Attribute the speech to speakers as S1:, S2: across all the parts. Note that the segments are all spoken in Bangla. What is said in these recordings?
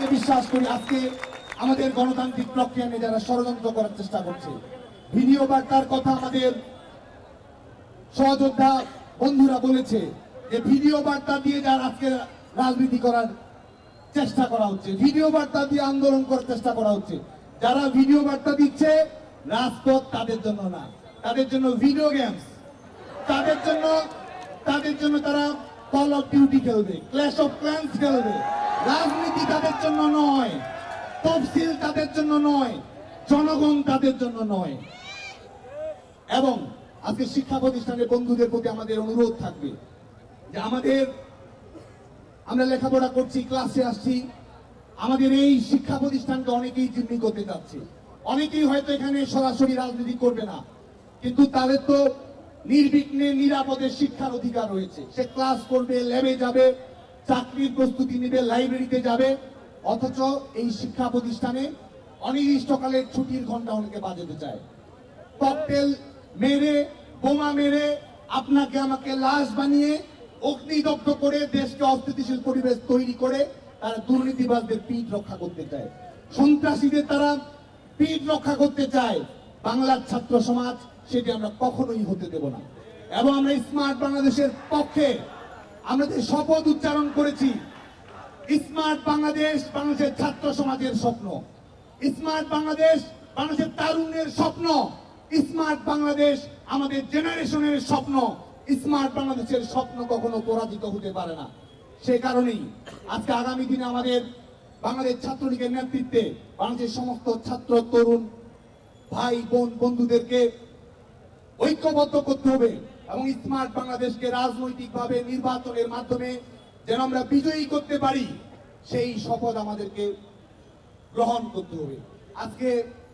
S1: বিশ্বাস করি আজকে আমাদের গণতান্ত্রিক প্রক্রিয়া নিয়ে যারা ষড়যন্ত্র করার চেষ্টা করছে, ভিডিও বার্তার কথা আমাদের সহযোদ্ধা বন্ধুরা বলেছে যে ভিডিও বার্তা দিয়ে যারা আজকে রাজনীতি করার চেষ্টা করা হচ্ছে, ভিডিও বার্তা দিয়ে আন্দোলন করার চেষ্টা করা হচ্ছে। যারা ভিডিও বার্তা দিচ্ছে রাজপথ তাদের জন্য না, তাদের জন্য ভিডিও গেমস, তাদের জন্য তারা কল অফ ডিউটি খেলবে, ক্ল্যাশ অফ ক্ল্যান্স খেলবে। রাজনীতি তাদের জন্য নয়, তফসিল তাদের জন্য নয়, জনগণ তাদের জন্য নয়। এবং আজকে শিক্ষা প্রতিষ্ঠানের বন্ধুদের প্রতি আমাদের অনুরোধ থাকবে যে আমরা লেখাপড়া করছি, ক্লাসে আসছি, আমাদের এই শিক্ষা প্রতিষ্ঠানকে অনেকেই জিম্মি করতে যাচ্ছে। অনেকেই হয়তো এখানে সরাসরি রাজনীতি করবে না, কিন্তু তাদের তো নির্বিঘ্নে নিরাপদে শিক্ষার অধিকার রয়েছে। সে ক্লাস করবে, ল্যাবে যাবে, চাকরির প্রস্তুতি নেবে, লাইব্রেরিতে যাবে। অথচ এই শিক্ষা প্রতিষ্ঠানে অনির্দিষ্টকালের ছুটির ঘন্টা অনেকে বাজাতে চায়। ককটেল মেরে, বোমা মেরে, আপনাকে আমাকে লাশ বানিয়ে অগ্নিদগ্ধ করে দেশকে অস্থিতিশীল পরিবেশ তৈরি করে তারা দুর্নীতিবাজদের পিঠ রক্ষা করতে চায়, সন্ত্রাসীদের তারা পিঠ রক্ষা করতে চায়। বাংলার ছাত্র সমাজ সেটি আমরা কখনোই হতে দেব না। এবং আমরা স্মার্ট বাংলাদেশের পক্ষে আমরা যে শপথ উচ্চারণ করেছি, স্মার্ট বাংলাদেশ বাংলাদেশের ছাত্র সমাজের স্বপ্ন, স্মার্ট বাংলাদেশ বাংলাদেশের তারুণ্যের স্বপ্ন, স্মার্ট বাংলাদেশ আমাদের জেনারেশনের স্বপ্ন। স্মার্ট বাংলাদেশের স্বপ্ন কখনো পরাজিত হতে পারে না। সে কারণেই আজকে আগামী দিনে আমাদের বাংলাদেশ ছাত্রলীগের নেতৃত্বে বাংলাদেশের সমস্ত ছাত্র তরুণ ভাই বোন বন্ধুদেরকে ঐক্যবদ্ধ করতে হবে এবং স্মার্ট বাংলাদেশকে রাজনৈতিকভাবে নির্বাচনের মাধ্যমে যেন আমরা বিজয়ী করতে পারি, সেই শপথ আমাদেরকে গ্রহণ করতে হবে। আজকে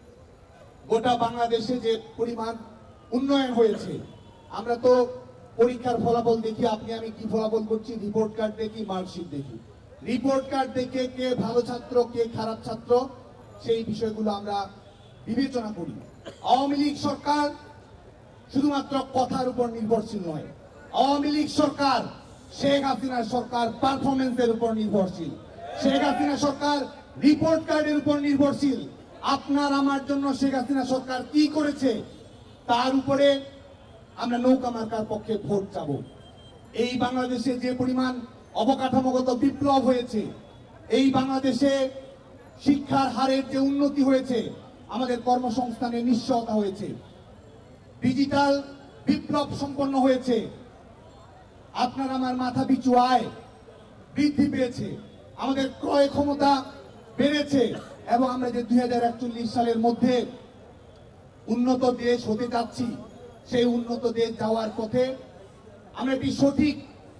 S1: গোটা বাংলাদেশে যে পরিমাণ উন্নয়ন হয়েছে, আমরা তো পরীক্ষার ফলাফল দেখি, আপনি আমি কি ফলাফল করছি, রিপোর্ট কার্ড দেখি, মার্কশিট দেখি। রিপোর্ট কার্ড দেখে কে ভালো ছাত্র কে খারাপ ছাত্র সেই বিষয়গুলো আমরা বিবেচনা করি। আওয়ামী লীগ সরকার শুধুমাত্র কথার উপর নির্ভরশীল নয়, আওয়ামী লীগ সরকার শেখ হাসিনার সরকার পারফরমেন্সের উপর নির্ভরশীল, শেখ হাসিনা সরকার রিপোর্ট কার্ডের উপর নির্ভরশীল। আপনার আমার জন্য শেখ হাসিনা সরকার কি করেছে তার উপরে আমরা নৌকা মার্কার পক্ষে ভোট চাব। এই বাংলাদেশে যে পরিমাণ অবকাঠামোগত বিপ্লব হয়েছে, এই বাংলাদেশে শিক্ষার হারের যে উন্নতি হয়েছে, আমাদের কর্মসংস্থানে নিশ্চয়তা হয়েছে, ডিজিটাল বিপ্লব সম্পন্ন হয়েছে, আপনার আমার মাথা পিছু আয় বৃদ্ধি পেয়েছে, আমাদের ক্রয় ক্ষমতা বেড়েছে এবং আমরা যে 2041 সালের মধ্যে উন্নত দেশ হতে যাচ্ছি, সেই উন্নত দেশ যাওয়ার পথে আমরা একটি সঠিক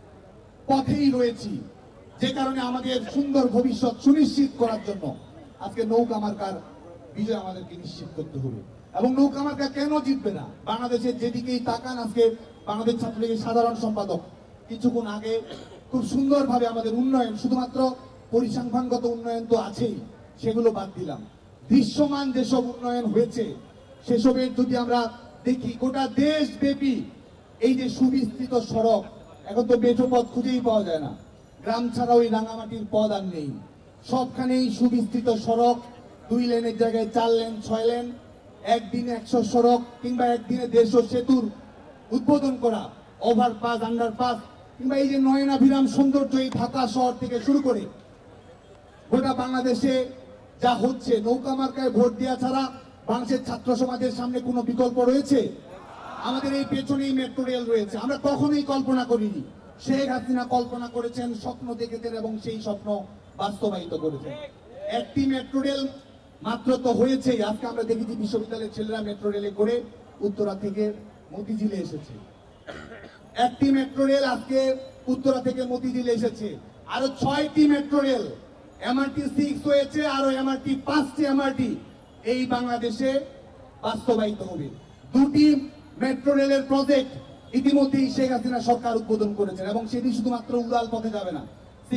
S1: পথেই রয়েছি। যে কারণে আমাদের সুন্দর ভবিষ্যৎ সুনিশ্চিত করার জন্য আজকে নৌকা মার্কার বিজয় আমাদেরকে নিশ্চিত করতে হবে। এবং নৌকা মার্কা কেন জিতবে না? বাংলাদেশের যেদিকেই তাকান, আজকে বাংলাদেশ ছাত্রলীগের সাধারণ সম্পাদক কিছুক্ষণ আগে খুব সুন্দরভাবে আমাদের উন্নয়ন, শুধুমাত্র পরিসংখ্যানগত উন্নয়ন তো আছেই, সেগুলো বাদ দিলাম, দৃশ্যমান যেসব উন্নয়ন হয়েছে সেসবের যদি আমরা দেখি, গোটা দেশ ব্যাপী এই যে সুবিস্তৃত সড়ক, এখন তো মেঠো পথ খুঁজেই পাওয়া যায় না, গ্রাম ছাড়া ওই রাঙামাটির পথ আর নেই, সবখানেই সুবিস্তৃত সড়ক, 2 লেনের জায়গায় 4 লেন 6 লেন, একদিনে 100 সড়ক কিংবা একদিনে 150 সেতুর উদ্বোধন করা, ওভারপাস, আন্ডারপাস, কিংবা এই যে নয়নাভিরাম সৌন্দর্য এই ঢাকা শহর থেকে শুরু করে গোটা বাংলাদেশে যা হচ্ছে, নৌকা মার্কায় ভোট দেওয়া ছাড়া বাংলাদেশের ছাত্র সমাজের সামনে কোনো বিকল্প রয়েছে? আমাদের এই পেছনেই মেট্রো রেল রয়েছে। আমরা কখনোই কল্পনা করিনি, শেখ হাসিনা কল্পনা করেছেন, স্বপ্ন দেখেছেন এবং সেই স্বপ্ন বাস্তবায়িত করেছেন। একটি মেট্রো রেল মাত্র তো হয়েছেই, আজকে আমরা দেখেছি বিশ্ববিদ্যালয়ের ছেলেরা মেট্রো রেলে করে উত্তরা থেকে মতিঝিলে এসেছে। একটি মেট্রো রেল আজকে উত্তরা থেকে মতিঝিলে এসেছে, আরো 6টি মেট্রো রেল, MRT 6 হয়েছে, আরো MRT 5টি MRT এই বাংলাদেশে বাস্তবায়িত হবে। 2টি মেট্রো রেলের প্রজেক্ট ইতিমধ্যেই শেখ হাসিনা সরকার উদ্বোধন করেছেন এবং সেটি শুধুমাত্র উড়াল পথে যাবে না,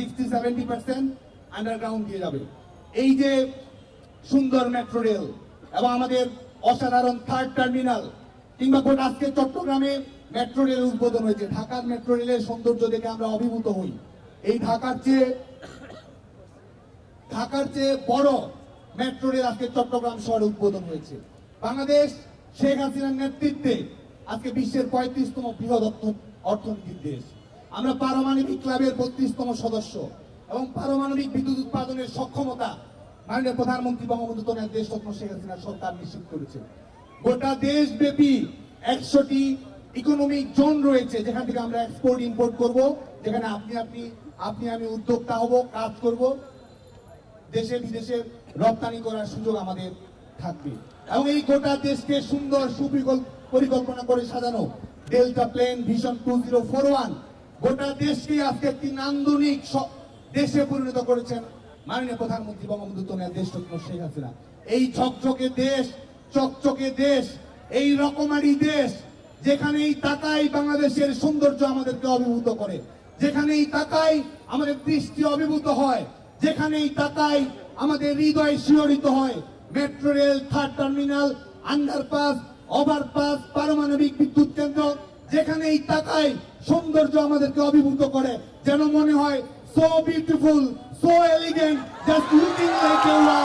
S1: 60-70% আন্ডারগ্রাউন্ড দিয়ে যাবে। এই যে সুন্দর মেট্রো রেল এবং আমাদের অসাধারণ 3rd টার্মিনাল, কিংবা গোটা আজকে চট্টগ্রামে মেট্রো রেল উদ্বোধন হয়েছে। ঢাকার মেট্রো রেলের সৌন্দর্য দেখে আমরা অভিভূত হই। এই ঢাকার চেয়ে ঢাকার চেয়ে বড় মেট্রো রেল আজকে চট্টগ্রাম শহরে উদ্বোধন হয়েছে। বাংলাদেশ শেখ হাসিনার নেতৃত্বে আজকে বিশ্বের 35তম বৃহৎ অর্থনীতির দেশ। আমরা পারমাণবিক ক্লাবের 32তম সদস্য এবং পারমাণবিক বিদ্যুৎ উৎপাদনের সক্ষমতা মাননীয় প্রধানমন্ত্রী বঙ্গবন্ধু কন্যা দেশরত্ন শেখ হাসিনার সরকার নিশ্চিত করেছে। গোটা দেশব্যাপী 100টি ইকোনমিক জোন রয়েছে, যেখান থেকে আমরা এক্সপোর্ট ইম্পোর্ট করব, যেখানে আপনি আমি উদ্যোক্তা হব, কাজ করব, দেশে বিদেশে রপ্তানি করার সুযোগ আমাদের থাকবে। এবং এই গোটা দেশকে সুন্দর সুপরিকল্পনা করে সাজানো ডেল্টা প্লেন ভিশন 2041 গোটা দেশকে আজকে একটি নান্দনিক দেশে পরিণত করেছেন মাননীয় প্রধানমন্ত্রী বঙ্গবন্ধু কন্যা দেশরত্ন শেখ হাসিনা। এই ঝকঝকে দেশ, চকচকে দেশ, এই রকমারি দেশ, যেখানেই তাকাই বাংলাদেশের সৌন্দর্য আমাদেরকে অভিভূত করে, যেখানেই তাকাই আমাদের দৃষ্টি অভিভূত হয়, যেখানেই তাকাই আমাদের হৃদয় শিহরিত হয়। Metro rail, 3rd terminal, underpass, overpass, পারমাণবিক বিদ্যুৎ কেন্দ্র, যেখানেই তাকাই সৌন্দর্য আমাদেরকে অভিভূত করে, যেন মনে হয় so beautiful, so elegant, just looking like এ